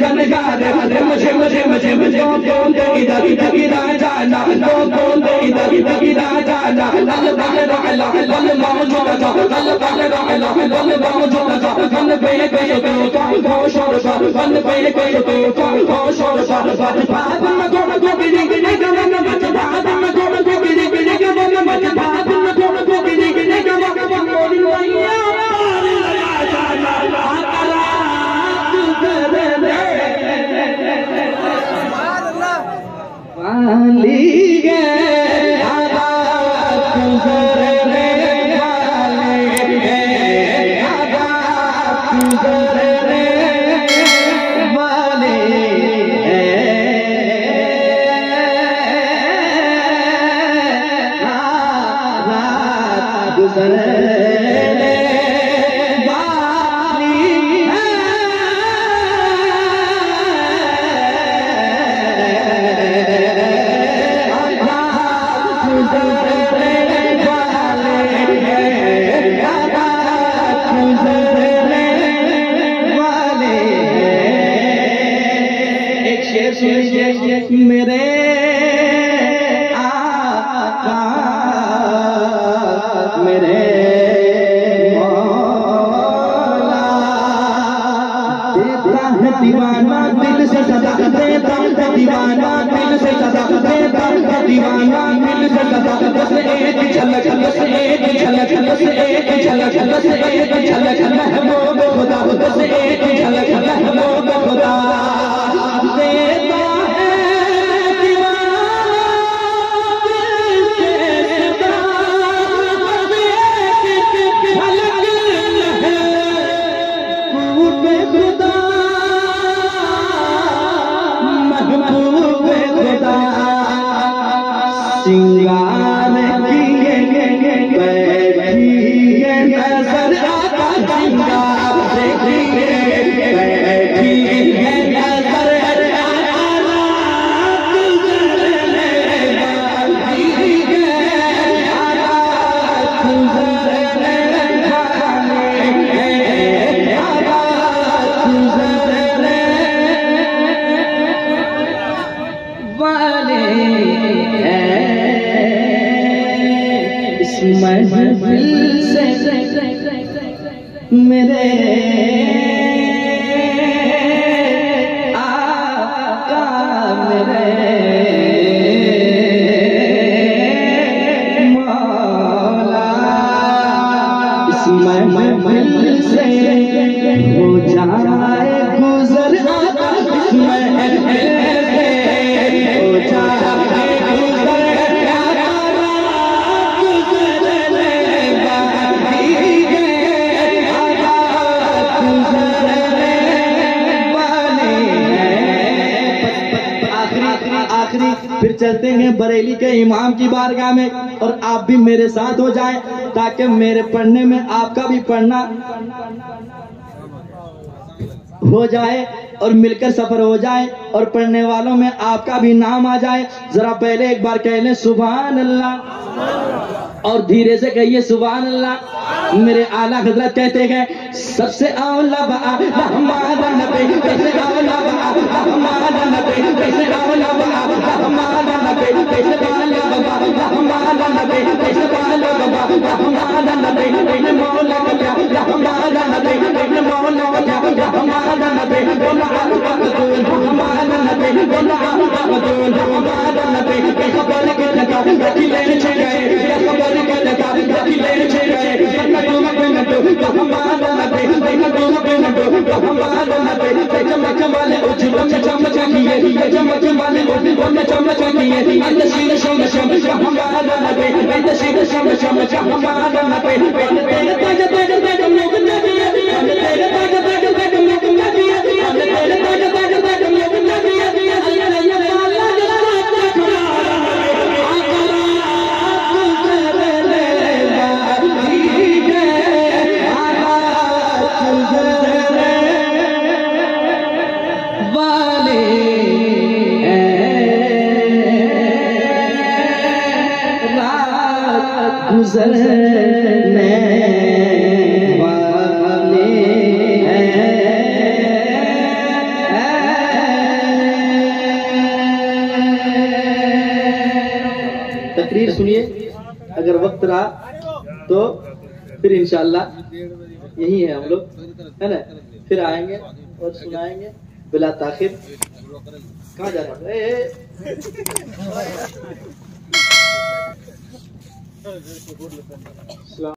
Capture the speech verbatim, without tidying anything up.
गनगार मुझे मुझे मुझे मुझे कौन दे इधर इधर इधर जाना कौन दे इधर इधर इधर जाना लल बल रहला लल मौजूद जा लल बल रहला लल मौजूद जा गन पे गए तो कौन होश और सर गन पे गए तो कौन होश और सर बात में कौन को बिनी बिनी गन मत बात में कौन को बिनी बिनी गन मत बात में कौन को बिनी बिनी गन मोरी मैया वाली गए आबाद गुजरने वाले हैं आबाद गुजरने वाले हैं आबाद गुजरने मेरे आका मेरे मौला देता है दीवाना दिल से सदा देता है दीवाना दिल से सदा देता है दीवाना दिल से सदा बस एक झलक बस एक झलक बस एक झलक बस एक झलक महबूब खुदा बस एक झलक महबूब खुदा देता सिंगार किए बैठी नजर आता सिंगार किए बैठी नजर महफिल से मेरे आका मेरे मौला इस महफिल से हो जाए गुजर आता इस महफिल से हो जाए फिर चलते हैं बरेली के इमाम की बारगाह में और आप भी मेरे साथ हो जाएं ताकि मेरे पढ़ने में आपका भी पढ़ना हो जाए और मिलकर सफर हो जाए और पढ़ने वालों में आपका भी नाम आ जाए। जरा पहले एक बार कह लें सुभान अल्लाह और धीरे से कहिए सुभान अल्लाह। मेरे आला हजरत कहते हैं सबसे औला बा हमारा नबी सबसे औला बा हमारा नबी सबसे औला बा हमारा नबी सबसे औला बा हमारा नबी सबसे औला बा हमारा नबी सबसे मौला का हमारा नबी सबसे मौला का हमारा नबी बोला अब्दुल हमारा नबी बोला अब्दुल हमारा नबी खबर के लगा कि ले गए खबर के लगा कि ले गए हमारा नबी हमारा नबी चमक वाले उठ उठ चमक किए चमक वाले उठ उठ चमक किए अंत सीन शम शम हमारा नबी अंत सीन शम शम हमारा नबी तेरे ताज ताज ताज लोग नबी तेरे ताज ताज ताज लोग नबी तेरे ताज ताज ताज लोग नबी अल्लाह अल्लाह गुजरने फिर इंशाल्लाह यही है हम लोग, है ना, फिर आएंगे और सुनाएंगे बिला ताखिर। कहाँ जा रहे हैं? ए, ए।